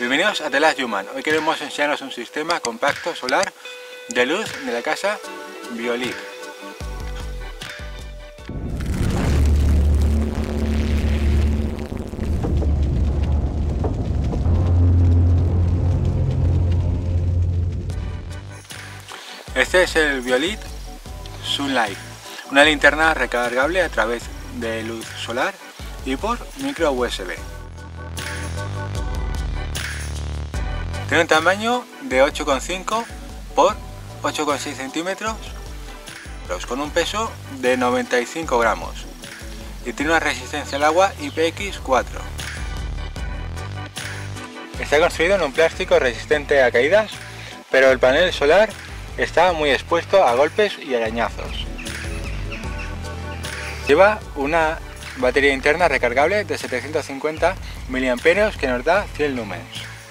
Bienvenidos a The Last Human. Hoy queremos enseñaros un sistema compacto solar de luz de la casa Violit. Este es el Violit Sunlight, una linterna recargable a través de luz solar y por micro USB. Tiene un tamaño de 8,5 por 8,6 centímetros con un peso de 95 gramos y tiene una resistencia al agua IPX4. Está construido en un plástico resistente a caídas, pero el panel solar está muy expuesto a golpes y arañazos. Lleva una batería interna recargable de 750 mAh que nos da 100 lumens.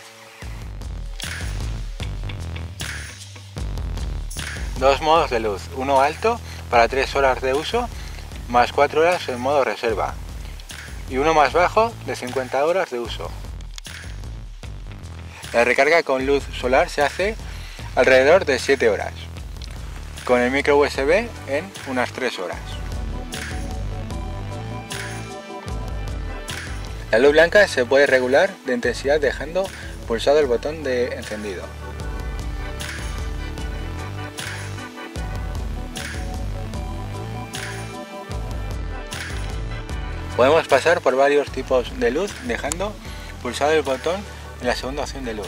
Dos modos de luz, uno alto para 3 horas de uso más 4 horas en modo reserva y uno más bajo de 50 horas de uso. La recarga con luz solar se hace alrededor de 7 horas, con el micro USB en unas 3 horas. La luz blanca se puede regular de intensidad dejando pulsado el botón de encendido. Podemos pasar por varios tipos de luz dejando pulsado el botón en la segunda opción de luz.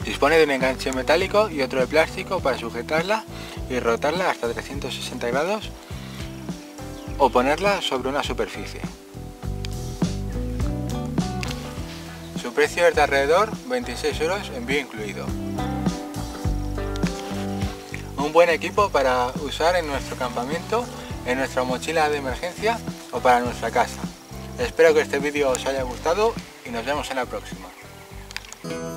Dispone de un enganche metálico y otro de plástico para sujetarla y rotarla hasta 360 grados o ponerla sobre una superficie. Su precio es de alrededor 26 euros, envío incluido. Un buen equipo para usar en nuestro campamento, en nuestra mochila de emergencia o para nuestra casa. Espero que este vídeo os haya gustado y nos vemos en la próxima.